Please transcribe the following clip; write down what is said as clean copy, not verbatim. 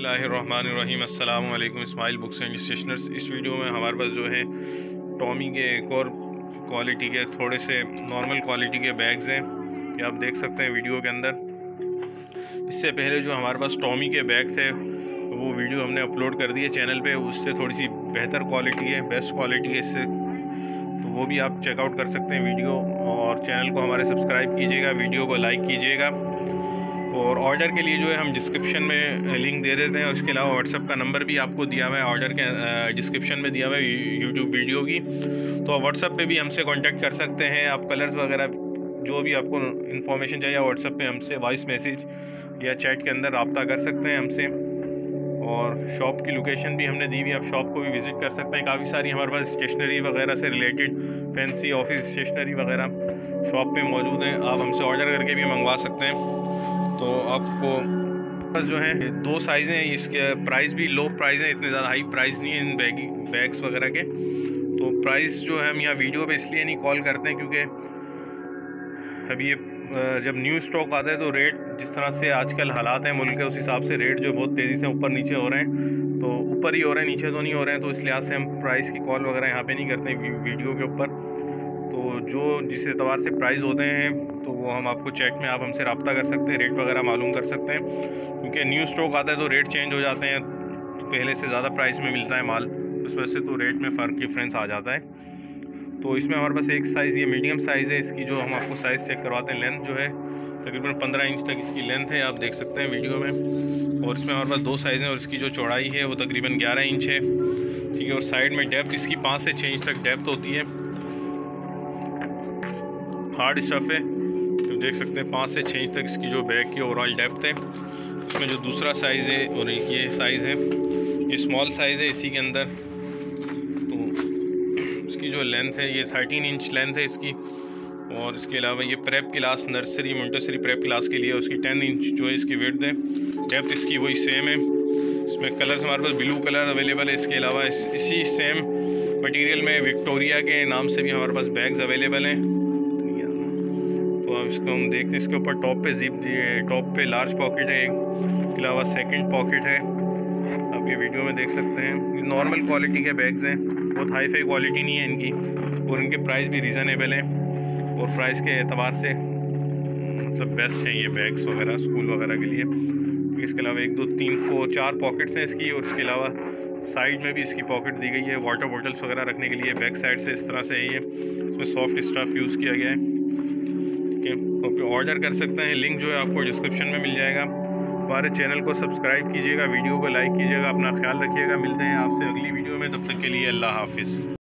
बिस्मिल्लाहिर्रहमानिर्रहीम। अस्सलाम वालेकुम। Ismail books and stationers. इस वीडियो में हमारे पास जो है टॉमी के एक और क्वालिटी के थोड़े से नॉर्मल क्वालिटी के बैग्स हैं, ये आप देख सकते हैं वीडियो के अंदर। इससे पहले जो हमारे पास टॉमी के बैग थे वो वीडियो हमने अपलोड कर दिए चैनल पे, उससे थोड़ी सी बेहतर क्वालिटी है, बेस्ट क्वालिटी है इससे, तो वो भी आप चेकआउट कर सकते हैं वीडियो। और चैनल को हमारे सब्सक्राइब कीजिएगा, वीडियो को लाइक कीजिएगा। और ऑर्डर के लिए जो है हम डिस्क्रिप्शन में लिंक दे देते हैं, उसके अलावा व्हाट्सअप का नंबर भी आपको दिया हुआ है, ऑर्डर के डिस्क्रिप्शन में दिया हुआ है यूट्यूब वीडियो की, तो आप व्हाट्सअप पे भी हमसे कांटेक्ट कर सकते हैं। आप कलर्स वगैरह जो भी आपको इन्फॉर्मेशन चाहिए व्हाट्सअप पे हमसे वॉइस मैसेज या चैट के अंदर रब्ता कर सकते हैं हमसे। और शॉप की लोकेशन भी हमने दी हुई, आप शॉप को भी विज़िट कर सकते हैं। काफ़ी सारी हमारे पास स्टेशनरी वगैरह से रिलेटेड फैंसी ऑफिस स्टेशनरी वगैरह शॉप पे मौजूद है, आप हमसे ऑर्डर करके भी मंगवा सकते हैं। तो आपको बस जो है दो साइज़ हैं, इसके प्राइस भी लो प्राइस है, इतने ज़्यादा हाई प्राइस नहीं है इन बैग्स वगैरह के। तो प्राइस जो है हम यहाँ वीडियो पे इसलिए नहीं कॉल करते हैं क्योंकि अभी ये जब न्यू स्टॉक आता है तो रेट जिस तरह से आजकल हालात हैं मुल्क के, उस हिसाब से रेट जो बहुत तेज़ी से ऊपर नीचे हो रहे हैं, तो ऊपर ही हो रहे हैं, नीचे तो नहीं हो रहे हैं। तो इस लिहाज से हम प्राइस की कॉल वगैरह यहाँ पे नहीं करते हैं वीडियो के ऊपर। तो जो जिस एतबार से प्राइस होते हैं तो वो हम आपको चैट में आप हमसे रब्ता कर सकते हैं, रेट वगैरह मालूम कर सकते हैं। क्योंकि न्यू स्टॉक आता है तो रेट चेंज हो जाते हैं, तो पहले से ज़्यादा प्राइस में मिलता है माल, उस वजह से तो रेट में फ़र्क डिफरेंस आ जाता है। तो इसमें हमारे पास एक साइज़ ये मीडियम साइज़ है, इसकी जो हम आपको साइज़ चेक करवाते हैं, लेंथ जो है तकरीबन 15 इंच तक इसकी लेंथ है, आप देख सकते हैं वीडियो में। और इसमें हमारे पास दो साइज़ हैं और इसकी जो चौड़ाई है वो तकरीबन 11 इंच है, ठीक है। और साइड में डेप्थ इसकी 5 से 6 इंच तक डेप्थ होती है, हार्ड स्टफ़ है, तो देख सकते हैं 5 से 6 इंच तक इसकी जो बैग की ओवरऑल डेप्थ है। इसमें जो दूसरा साइज़ है और ये साइज़ है, ये स्मॉल साइज़ है इसी के अंदर। इसकी जो लेंथ है ये 13 इंच लेंथ है इसकी। और इसके अलावा ये prep class nursery Montessori prep class के लिए उसकी 10 इंच जो है इसकी विड्थ है। डेप्थ इसकी वही सेम है। इसमें कलर्स हमारे पास ब्लू कलर अवेलेबल है। इसके अलावा इसी सेम मटेरियल में विक्टोरिया के नाम से भी हमारे पास बैग्स अवेलेबल हैं। तो अब इसको हम देखते हैं, इसके ऊपर टॉप पे जिप टॉप पे लार्ज पॉकेट है, इसके अलावा सेकेंड पॉकेट है, आप ये वीडियो में देख सकते हैं। ये नॉर्मल क्वालिटी के बैग्स हैं, बहुत हाई फाई क्वालिटी नहीं है इनकी, और इनके प्राइस भी रीज़नेबल हैं और प्राइस के एतबार से मतलब बेस्ट हैं ये बैग्स वगैरह स्कूल वगैरह के लिए। इसके अलावा 1 2 3 4 4 पॉकेट्स हैं इसकी, और इसके अलावा साइड में भी इसकी पॉकेट दी गई है वाटर बॉटल्स वगैरह रखने के लिए। बैक साइड से इस तरह से है ये, इसमें सॉफ्ट स्टफ़ यूज़ किया गया है, ठीक है। तो ऑर्डर कर सकते हैं, लिंक जो है आपको डिस्क्रिप्शन में मिल जाएगा। हमारे चैनल को सब्सक्राइब कीजिएगा, वीडियो को लाइक कीजिएगा, अपना ख्याल रखिएगा। मिलते हैं आपसे अगली वीडियो में, तब तक के लिए अल्लाह हाफिज़।